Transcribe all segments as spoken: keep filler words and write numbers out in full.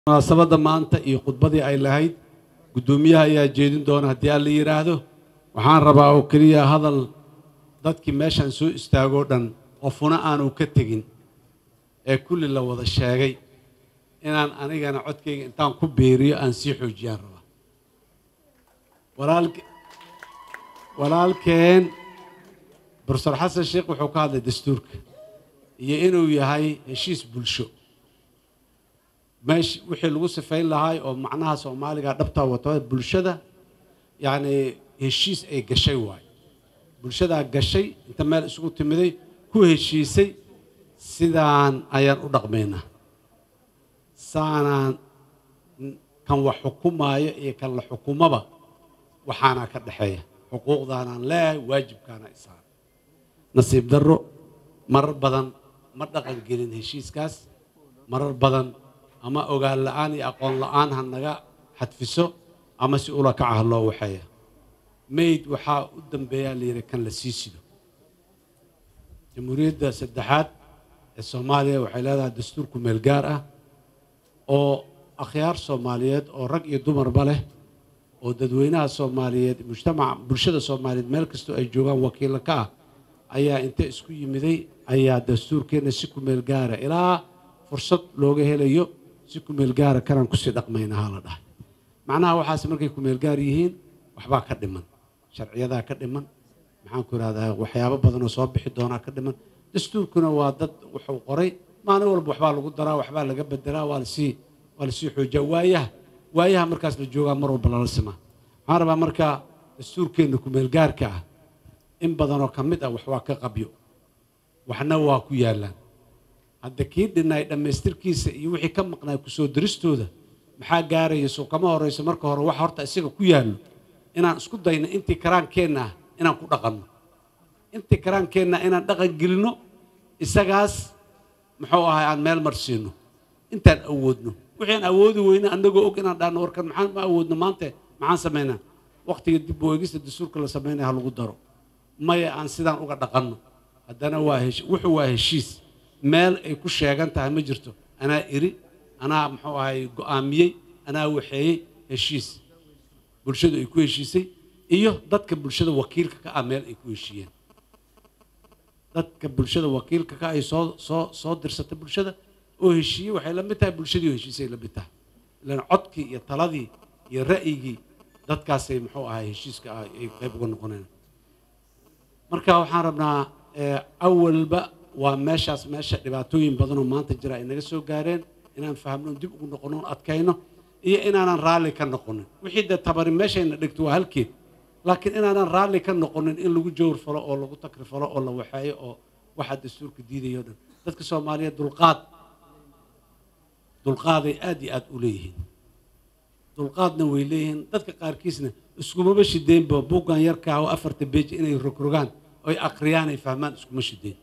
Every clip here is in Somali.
munaasabada maanta iyo khudbadii ay lahayd gudoomiyaha ayaa jeedin doona haddii aan la yiraahdo waxaan rabaa oo kaliya hadal dadkii meeshan soo istaago dhan qofuna aanu ka tagin ee kulli la wada sheegay inaan anigana codkayga intaan ku beeriyo aan sii xoojiyaan rabaa walaalkeen walaalkeen Professor Xasan Sheekh wuxuu ka hadlay dastuurka iyo inuu yahay heshiis bulsho ماشي وحي لغو سفين لهاي أو معناها سومالي قاعد دبتا وطوال بلشدة يعني هشيس أي قشي واي بلشدة قشي انت مال اسقو تمدي كو هشيسي سيدان ايان ودقمينا سانا كان وحكومة اي كان الحكومة با وحانا كدحية حقوق دانا لا واجب كان إسان نصيب درو مرر بدن مردقا قيلين هشيس كاس مرر بدن أما أقول لأني أقول لأن هنجا حتفسو أما سؤال كعه الله وحياه ميت وحا قدام بيا اللي ركن للسيسيدو جمهورية سدحات الصومالية وحيلها دستوركم الجارة أو أخيار صوماليات أو رقي دمر بله أو تدوينها الصوماليات مجتمع برشة الصوماليات ملكستو أي جوان وكيل كا أيا أنت اسكوي مذي أيا دستور كنا سكم الجارة إلى فرصة لوجه هليو سكم الجارة كان كسر دقمين هذا معناه وحاسب مركيكم الجاريين وحبا كدمن شرعية ذا كدمن معان كل هذا وحيابا بدنا صوب حدونا كدمن دستور كنا وادد وحقري ما نقول بحبال قدرة وحبال لقب الدرا والسي والسي حجوايه وايه مركز الجوجا مروا بلا السماء عربا مركا دستور كنكم الجار كا إن بدنا كمدة وحواك قبيو وحنا واكو يالان هذا كيد إن لما يستركيس يوحي كم مقنع كسو درستو ده محا جاري يسوع كما هو رئيس مركز هو واحد هرت أسيق كويالو إن أسكت داينا أنت كران كنا إن أكون رقم أنت كران كنا إن دقق جلنا السجاس محوها عن مال مرسينه أنت أودنا وحين أودوا وين عندك أوكنا دان وركن محن ما أودنا ما أنت معان سمينا وقت يدي بوجيس الدستور كله سمينا هالقدرة ما عن سيدان أوكا دقنا هذانا واهش وحو واهشيس مال يكون شيئا أنت مجرته أنا إري أنا محوها قامي أنا وحي هشيس bulshadu ay ku heshiisay iyo dadka bulshada wakiilka ka ah meel ay ku heshiiyeen dadka bulshada wakiilka ka ay soo soo soo dirsatay bulshada oo heshiiyay waxay la mid tahay bulshadii oo heshiisay la mid tahay ilaa codkii iyo taladii iyo ra'yigii dadkaas ay muxuu ahaa heshiiska ay qayb uga noqonayaan marka waxaan rabnaa awalba waa meeshaas meesha dhibaatooyin badan oo maanta jira ay naga soo gaareen inaan fahamno dib ugu noqono adkayno iyo inaanan raalli ka noqonin wixii da tabarin meeshayna dhigto waa halkeed laakiin inaanan raalli ka noqonin in lagu jawr falo oo lagu takri falo oo la waxeeyo oo waxa dastuurka diidayo dhan dadka Soomaaliyeed dulqaad dulqaaday aad iyo aad u leeyihiin dulqaadna way leeyihiin dadka qaarkiisna iskuma shideen buugan yarka oo afarta page inay rogrogaan oo ay aqriyaan ay fahmaan iskuma shideen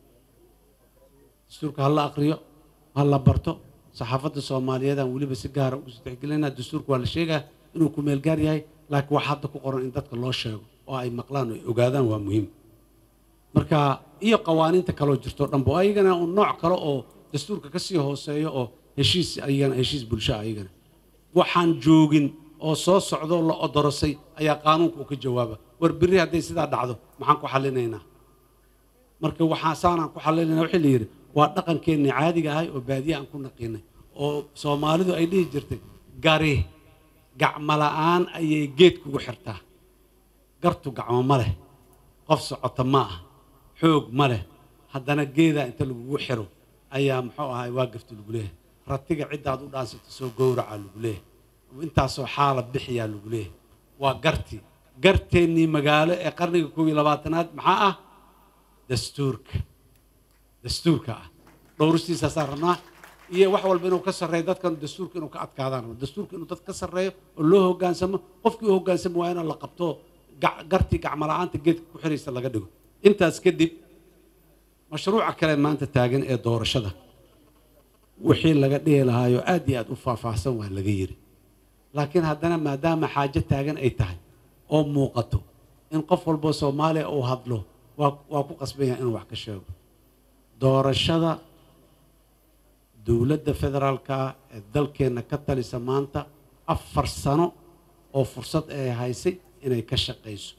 dastuurka hal la aqriyo hal la barto صحافة الصومالية ده ولي بس جارة وستحكيلنا الدستور كوال شيء إنه كمل جاري هاي لكن واحد كقرن إن تذكر الله شيء وأي مقلان وجادا ومهم مركا إيه قوانين تكلو جرتور نبوا أي جنا النوع كلا أو دستور ككسي هو سيء أو هشيس أي جنا هشيس بلشة أي جنا وحن جوجن أو صوص صعود الله أدرسي أي قانون وكجوابه وربري هذا يصير دعوه معك وحلنا هنا مركا وحاسانا وحلنا وحلير ودقن كأني عادي جاي وبادية أنكون نقينا وصومالي ذو أيدي جرتي قاري قعملان أي جيت كوحرته قرتو قعم مله قفص عطماء حوق مله حدنا جيدا أنت اللي بوحره أيام حوها هاي واقفت الجليه رتجع عدة عدو ناس تسوق جورة على الجليه وأنت سو حالة بحيا الجليه وقرتي قرتي إني مقالة قرني كوي لباتنات معاه دستورك دستورك دورستي ساسرنا iyo wax walba inuu ka sareeyo dadkan dastuurka inuu ka adkaadaan dastuurka inuu dad ka sareeyo oo loo hogaansamo qofkii hogaansamo waa in la qabto garti gacmalaanta geed ku xiriirsan laga dhigo intaas kadib mashruuca kale maanta taagan ee doorashada wixii laga dhigi lahaayo aad iyo aad u faahfaahsan waa laga yiri laakiin haddana maadaama xaajo taagan ay tahay oo muuqato in qof walba Soomaali uu hadlo waa ku qasbaya inuu wax ka sheego doorashada dowladda federaalka ee dalkeena ka talisa maanta afar sano oo fursad ay haysay inay ka shaqeyso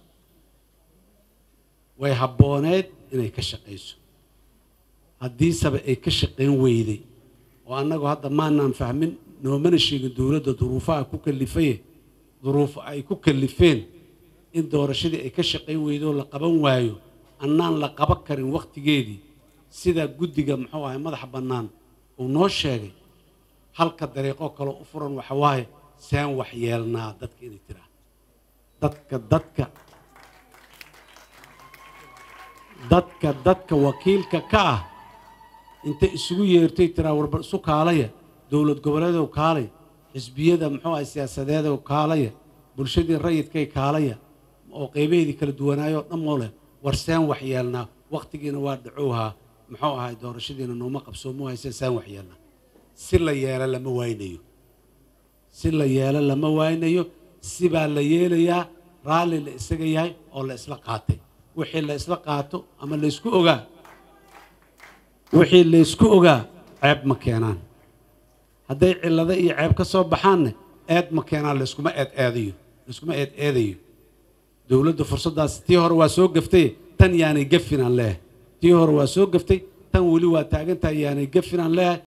way habbooneed inay ka shaqeyso haddii sabe ay ka shaqeyn weyday oo annagu hadda maanaan fahmin noomana sheegin dowladda duruufaha ku kalifay duruuf ay ku kalifeen in doorashadii ay ka shaqeyn weydo la qaban waayo annaan la qaban karin waqtigeedii sida guddiga muxuu ahay madax bannaan uu noo sheegay halka dariiqo kale u furan waxa waaye saan wax yeelnaa dadka inay tiraa dadka dadka dadka dadka wakiilka ka ah inta isugu yeertay tiraa warbar isu kaalaya dowlad goboleedow kaalay xisbiyada muxuu ahay siyaasadeedow kaalaya bulshadii rayidkay kaalaya oo qaybaheedii kala duwanaayo dhammoo leh war saan wax yeelnaa waqtigiina waa dhacowhaa muxuu ahay doorashadiina nooma qabsoomo hayse saan wax yeelnaa si la yeelo lama waynayo si la yeelo lama waynayo sibaa la yeelayaa raalli la isaga yahay oo la isla qaatay wixii la isla qaato ama la isku ogaa wixii la isku ogaa ceeb ma keenaan hadday cillado iyo ceeb ka soo baxaanne eed ma keenaan la iskuma eed eedayo la iskuma eed eedayo dowladda fursaddaas tii hore waa soo gaftay tan yaanay gafinaan leeyahay tii hore waa soo gaftay tan weli waa taagantahay yaanay gafinaan leeyahay